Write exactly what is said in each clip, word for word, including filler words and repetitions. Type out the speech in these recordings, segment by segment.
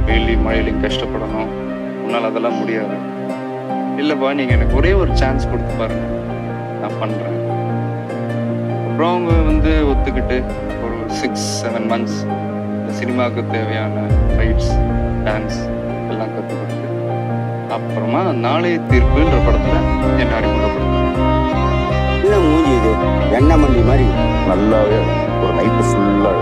வெயிலையும் மழையிலையும் கஷ்டப்படணும், உன்னால் அதெல்லாம் முடியாது. இல்லைப்பா, நீங்கள் எனக்கு ஒரே ஒரு சான்ஸ் கொடுத்து பாருங்க, நான் பண்ணுறேன். அப்புறம் அவங்க வந்து ஒத்துக்கிட்டு ஒரு சிக்ஸ் செவன் மந்த்ஸ் இந்த சினிமாவுக்கு தேவையான ஃபைட்ஸ், டான்ஸ் எல்லாம் கற்றுக் கொடுத்து அப்புறமா நாளைய தீர்ப்புன்ற படத்தில் என்னை அறிமுகப்படுத்துறேன். என்ன மூஞ்சி இது, எண்ணெய் மண்டி மாதிரி நல்லாவே ஒரு நைட்டு ஃபுல்லாக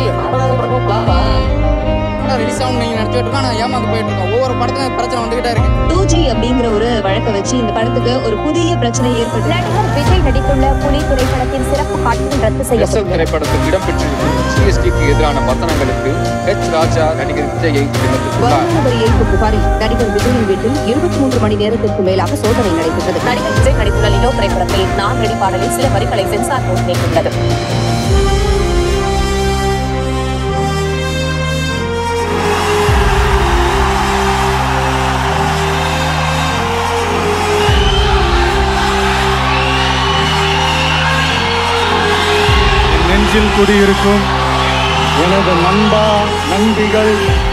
ரிலீஸ் ஆகும் நீங்க நினைச்சிட்டு இருக்கோம். நான் ஏமாந்து போயிட்டு இருக்கோம். ஒவ்வொரு படத்துல பிரச்சனை வந்துகிட்டே இருக்கு. டூ ஜி அப்படிங்கிற ஒரு வழக்கை வச்சு இந்த படத்துக்கு ஒரு புதிய பிரச்சனை ஏற்பட்டு நடிகர் விஜய் நடித்துள்ள புலி திரைப்படத்தின் சிறப்பு காட்சிகள் ரத்து செய்யப்பட்டது. திரைப்படத்தில் இடம்பெற்றிருக்கும் சிஎஸ்டிக்கு எதிரான வசனங்களுக்கு எச் ராஜா நடிகர் விஜயை வரி ஏய்ப்பு புகாரில் நடிகர் விஜயின் வீட்டில் இருபத்தி மூன்று மணி நேரத்திற்கு மேலாக சோதனை நடைபெற்றது. நடிகர் விஜய் நடித்துள்ள லிலோ திரைப்படத்தில் நான் நடி பாடலில் சில வரிகளை சென்சார் போர்டு நீக்கியுள்ளது. நெஞ்சில் குடியிருக்கும் எனது நண்பா நண்பிகள்